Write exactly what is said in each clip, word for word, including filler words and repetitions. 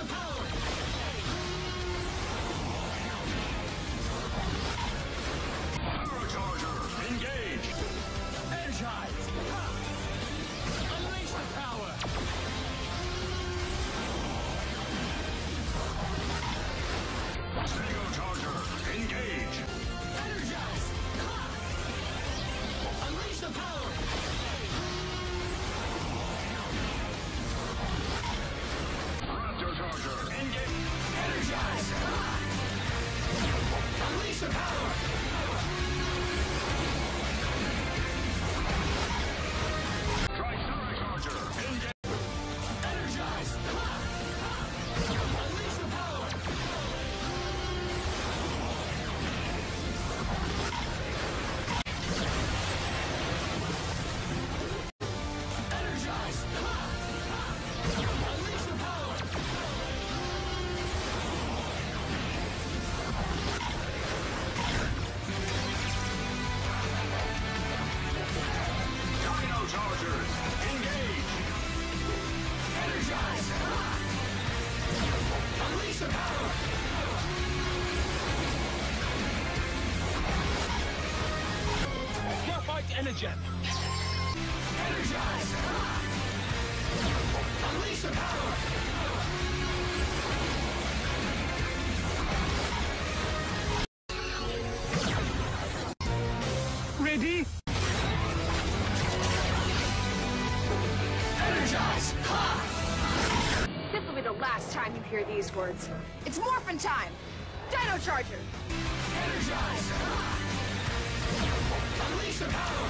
the power! Power Charger, engage! Energize! Ha! Unleash the power! Stego Charger, engage! Energize! Ha! Unleash the power! Raptor Charger, engage! Energize! Ha! Unleash the power! Tricera Charger, engage! Energize! Ha! Unleash the power! Energize! Ha! Unleash the power! Dino Chargers, engage! Energize! Ha! Unleash the power! Graphite Energen! Energize! Ha! Unleash the power! Ready? Energize! Ha! This will be the last time you hear these words. It's morphin' time! Dino Charger! Energize! Ha! Unleash the power!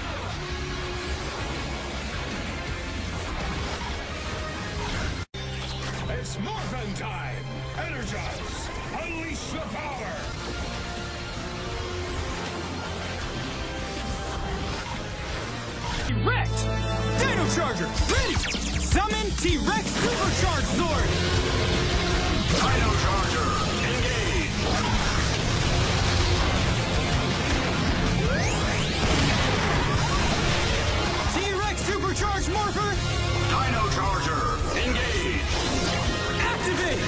It's Morphin time! Energize! Unleash the power! T-Rex! Dino Charger, ready! Summon T-Rex Supercharged Sword! Dino Charger, engage! T-Rex Supercharged Morpher, Dino Charger, engage! activate!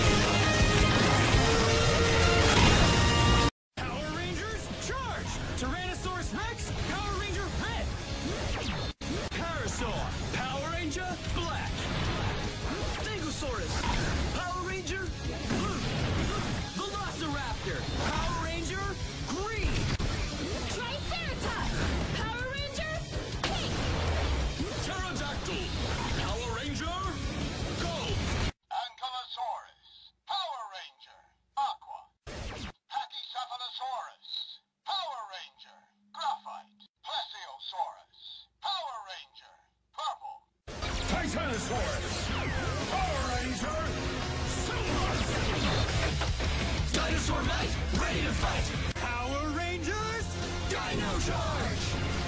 Power Rangers, charge! Tyrannosaurus Rex, Power Ranger red! Parasaur, Power Ranger black! Stegosaurus, Power Ranger blue! Velociraptor, Power Ranger green! Triceratops! Power Ranger pink! Pterodactyl, Power Ranger gold! Ankylosaurus, Power Ranger, Aqua. Pachycephalosaurus, Power Ranger, Graphite. Plesiosaurus, Power Ranger, Purple. Titanosaurus, Power Ranger silver! Dinosaur Knight, ready to fight! Power Rangers, Dino Charge!